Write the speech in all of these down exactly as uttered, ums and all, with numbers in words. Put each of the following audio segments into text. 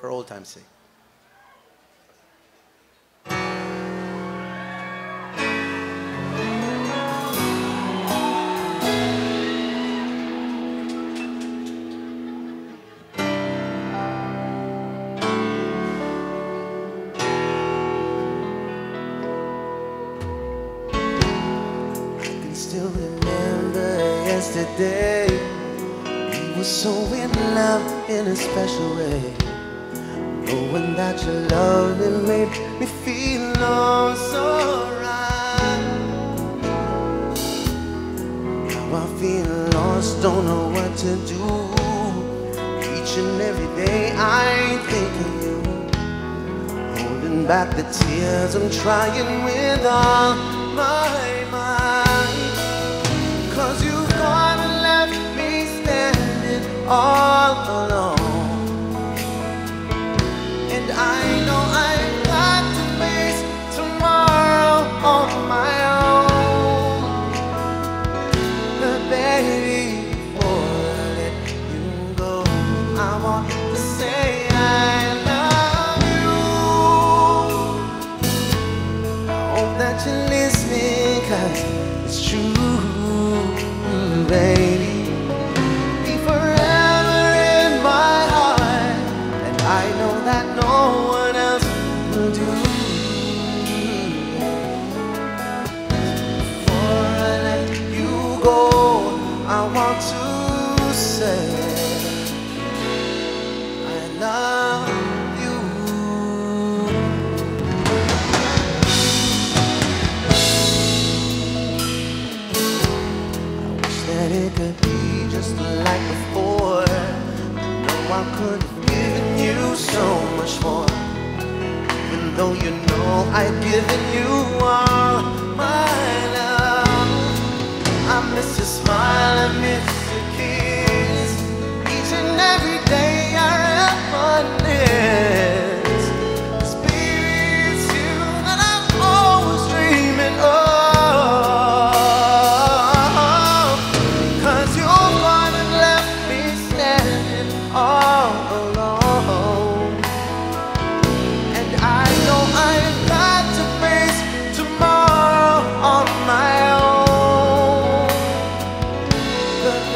for old time's sake. Still remember yesterday, we were so in love in a special way. Knowing that your love, it made me feel oh so right. Now I feel lost, don't know what to do. Each and every day I think of you, holding back the tears, I'm trying with all my mind. Cause you've gone and left me standing all alone. And I know I've got to face tomorrow on my own. But baby, before I let you go, I want to say I love you. I hope that you're listening, cause it's true. Baby, be forever in my heart, and I know that no one else will do. Before I let you go, I want to say I love you. That it could be just like before. No, I could have given you so much more. Even though you know I've given you all my love. I miss your smile, I miss your kiss. Each and every day I reminisce. 'Cause baby, it's you that I'm always dreaming of. All alone, and I know I've got to face tomorrow on my own. But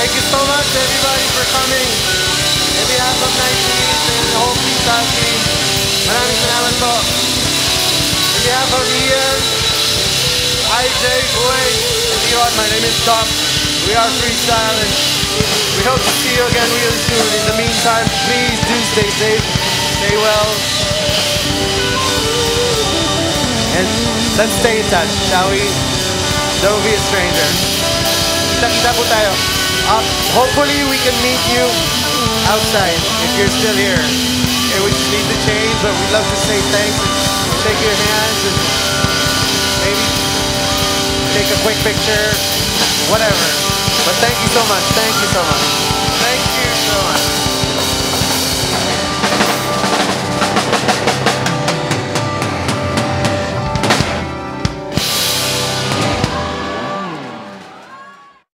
Thank you so much everybody for coming. In behalf of nineties and the whole P-Style team, maraming salamat po. In behalf of Ian, I J, Boy, and Iwan, my name is Tom. We are Freestyle and we hope to see you again really soon. In the meantime, please do stay safe, stay well, and let's stay in touch, shall we? Don't be a stranger. Kita-kita po tayo. Uh, hopefully we can meet you outside if you're still here. Okay, we just need to change, but we'd love to say thanks and shake your hands and maybe take a quick picture, whatever. But thank you so much. Thank you so much. Thank you so much.